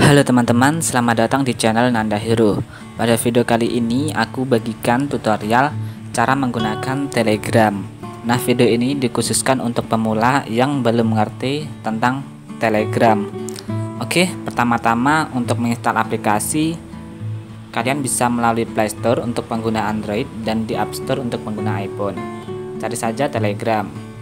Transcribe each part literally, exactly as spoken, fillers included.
Halo teman-teman, selamat datang di channel Nanda Hero. Pada video kali ini aku bagikan tutorial cara menggunakan Telegram. Nah, video ini dikhususkan untuk pemula yang belum mengerti tentang Telegram. Oke, pertama-tama untuk menginstal aplikasi, kalian bisa melalui Play Store untuk pengguna Android dan di App Store untuk pengguna iPhone. Cari saja Telegram.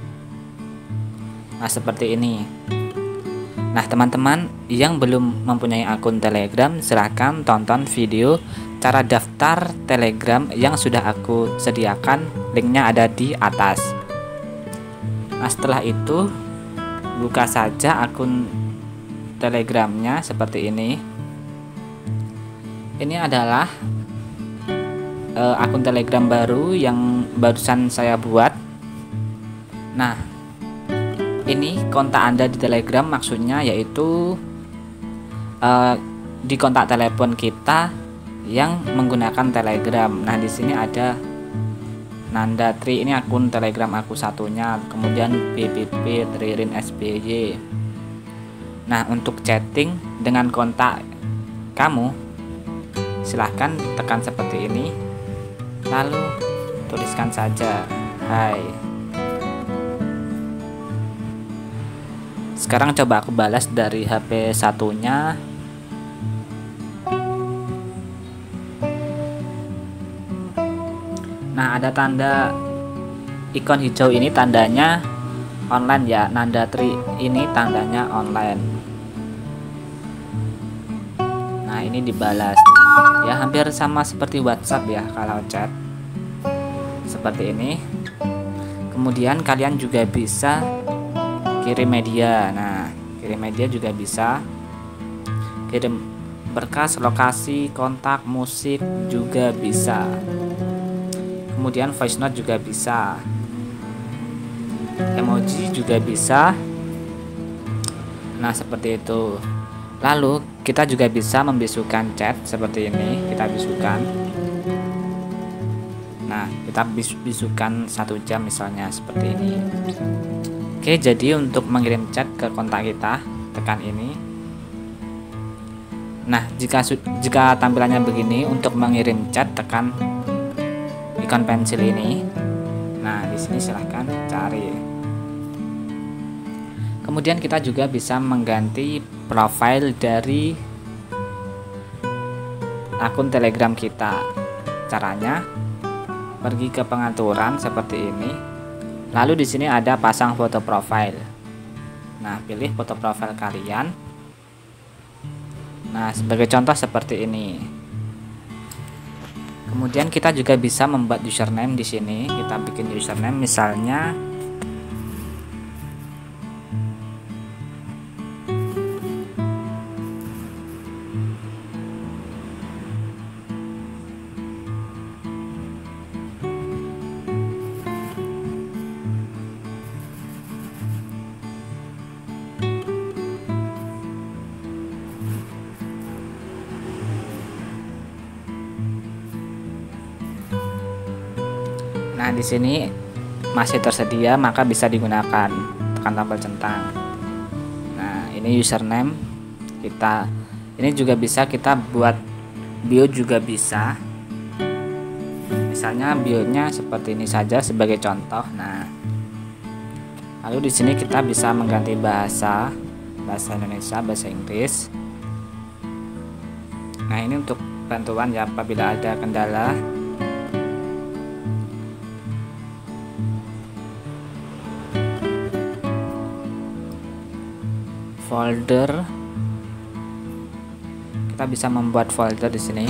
Nah, seperti ini. Nah, teman-teman yang belum mempunyai akun Telegram, silahkan tonton video cara daftar Telegram yang sudah aku sediakan. Linknya ada di atas. Nah, setelah itu buka saja akun Telegramnya seperti ini. Ini adalah uh, akun Telegram baru yang barusan saya buat. Nah, ini kontak Anda di Telegram, maksudnya yaitu uh, di kontak telepon kita yang menggunakan Telegram. Nah, di sini ada Nanda Tri, ini akun Telegram aku satunya, kemudian B B B Ririn S B Y. Nah, untuk chatting dengan kontak kamu, silahkan tekan seperti ini, lalu tuliskan saja hai. Sekarang coba aku balas dari H P satunya. Nah, ada tanda ikon hijau ini tandanya online ya, Nanda Tri ini tandanya online. Nah, ini dibalas ya, hampir sama seperti WhatsApp ya kalau chat seperti ini. Kemudian kalian juga bisa kirim media. Nah, kirim media juga bisa, kirim berkas, lokasi, kontak, musik juga bisa, kemudian voice note juga bisa, emoji juga bisa. Nah, seperti itu. Lalu kita juga bisa membisukan chat seperti ini. Kita bisukan. Nah, kita bis bisukan satu jam misalnya seperti ini. Oke, jadi untuk mengirim chat ke kontak kita, tekan ini. Nah, jika jika tampilannya begini, untuk mengirim chat tekan ikon pensil ini. Nah, di sini silahkan cari. Kemudian kita juga bisa mengganti profil dari akun Telegram kita. Caranya pergi ke pengaturan seperti ini. Lalu di sini ada pasang foto profil. Nah, pilih foto profil kalian. Nah, sebagai contoh seperti ini. Kemudian kita juga bisa membuat username di sini. Kita bikin username misalnya Nah, di sini masih tersedia, maka bisa digunakan. Tekan tombol centang. Nah, ini username kita. Ini juga bisa kita buat bio juga bisa. Misalnya bionya seperti ini saja sebagai contoh. Nah, lalu di sini kita bisa mengganti bahasa, bahasa Indonesia, bahasa Inggris. Nah, ini untuk bantuan ya apabila ada kendala. Folder, kita bisa membuat folder di sini.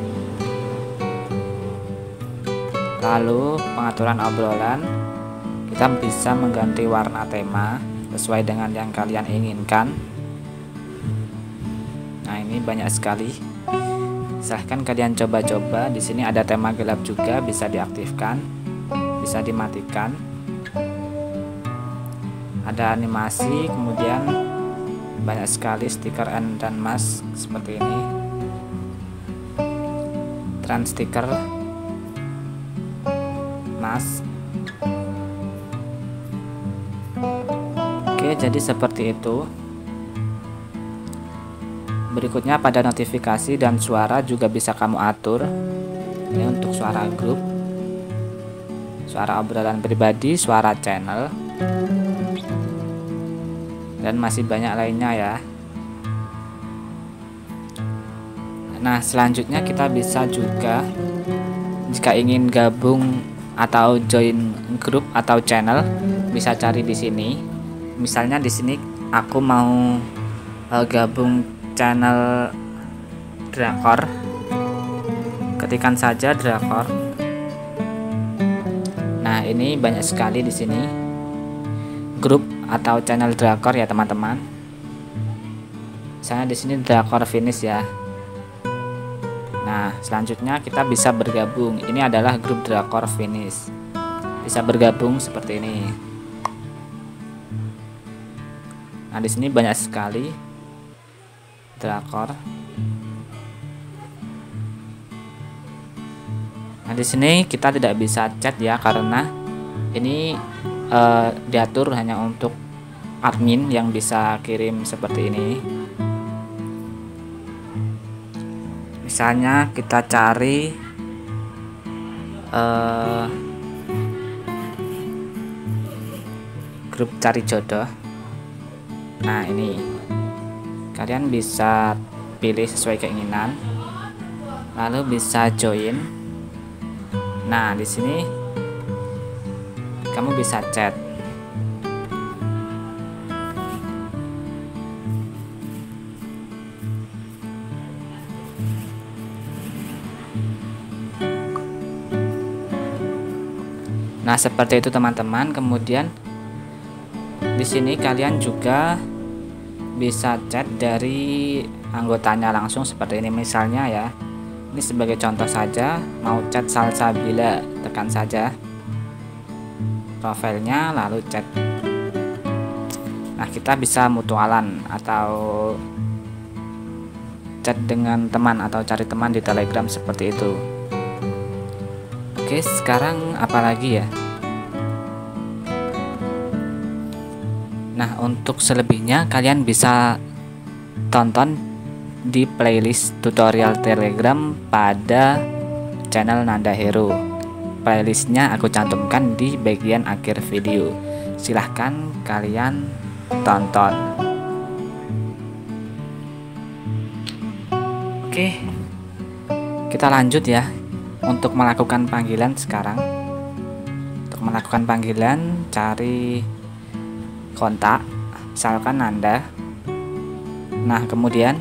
Lalu pengaturan obrolan, kita bisa mengganti warna tema sesuai dengan yang kalian inginkan. Nah, ini banyak sekali. Silahkan kalian coba-coba. Di sini ada tema gelap juga, bisa diaktifkan, bisa dimatikan. Ada animasi, kemudian banyak sekali stiker dan mask seperti ini. Trend stiker, mask. Oke, jadi seperti itu. Berikutnya pada notifikasi dan suara juga bisa kamu atur. Ini untuk suara grup, suara obrolan pribadi, suara channel, dan masih banyak lainnya ya. Nah, selanjutnya kita bisa juga jika ingin gabung atau join grup atau channel, bisa cari di sini. Misalnya di sini aku mau uh, gabung channel drakor, ketikkan saja drakor. Nah, ini banyak sekali di sini grup atau channel drakor ya teman-teman. Misalnya di sini drakor finish ya. Nah, selanjutnya kita bisa bergabung. Ini adalah grup drakor finish. Bisa bergabung seperti ini. Nah, di sini banyak sekali drakor. Nah, di sini kita tidak bisa chat ya, karena ini eh, diatur hanya untuk admin yang bisa kirim seperti ini. Misalnya kita cari eh, grup cari jodoh. Nah, ini kalian bisa pilih sesuai keinginan, lalu bisa join. Nah, di sini kamu bisa chat. Nah, seperti itu teman-teman. Kemudian di sini kalian juga bisa chat dari anggotanya langsung seperti ini misalnya ya. Ini sebagai contoh saja, mau chat Salsabila, tekan saja profilnya lalu chat. Nah, kita bisa mutualan atau chat dengan teman atau cari teman di Telegram seperti itu. Oke, sekarang apa lagi ya? Nah, untuk selebihnya kalian bisa tonton di playlist tutorial Telegram pada channel Nanda Hero. Playlistnya aku cantumkan di bagian akhir video. Silahkan kalian tonton. Oke, kita lanjut ya untuk melakukan panggilan sekarang. Untuk melakukan panggilan, cari kontak, misalkan Nanda. Nah, kemudian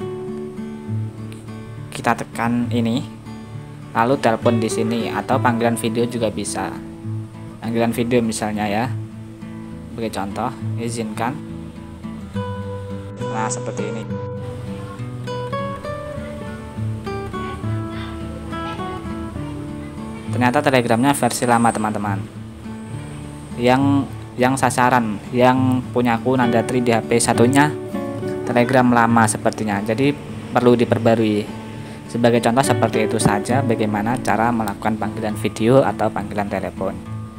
kita tekan ini, lalu telepon di sini, atau panggilan video juga bisa. Panggilan video misalnya ya, sebagai contoh, izinkan. Nah, seperti ini. Ternyata Telegramnya versi lama teman-teman. Yang yang sasaran, yang punyaku Nandatri di H P satunya Telegram lama sepertinya, jadi perlu diperbarui. Sebagai contoh seperti itu saja bagaimana cara melakukan panggilan video atau panggilan telepon.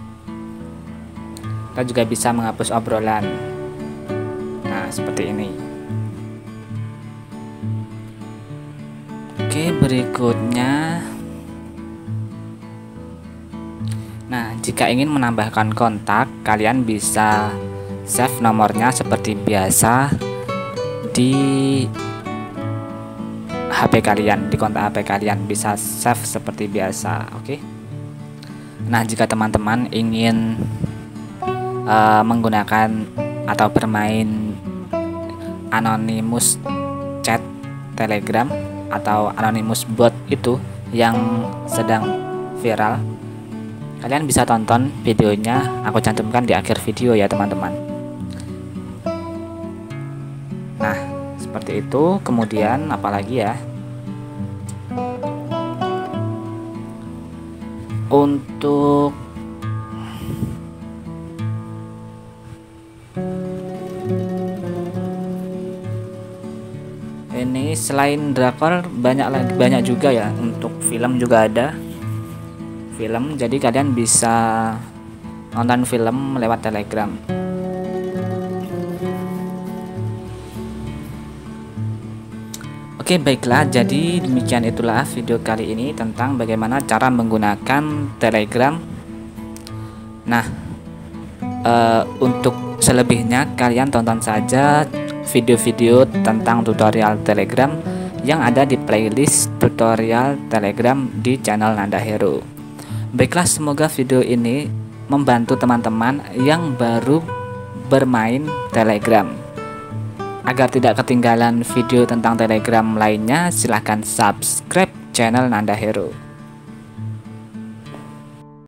Kita juga bisa menghapus obrolan. Nah, seperti ini. Oke, berikutnya. Nah, jika ingin menambahkan kontak, kalian bisa save nomornya seperti biasa di H P kalian, di kontak H P kalian bisa save seperti biasa. Oke. Nah, jika teman-teman ingin uh, menggunakan atau bermain anonymous chat Telegram atau anonymous bot itu yang sedang viral, kalian bisa tonton videonya, aku cantumkan di akhir video ya teman-teman. Nah, seperti itu. Kemudian apalagi ya? Untuk ini selain drakor banyak lagi, banyak juga ya. Untuk film juga ada film, jadi kalian bisa nonton film lewat Telegram. Oke, baiklah, jadi demikian itulah video kali ini tentang bagaimana cara menggunakan Telegram. Nah, uh, untuk selebihnya kalian tonton saja video-video tentang tutorial Telegram yang ada di playlist tutorial Telegram di channel Nanda Hero. Baiklah, semoga video ini membantu teman-teman yang baru bermain Telegram. Agar tidak ketinggalan video tentang Telegram lainnya, silahkan subscribe channel Nanda Hero.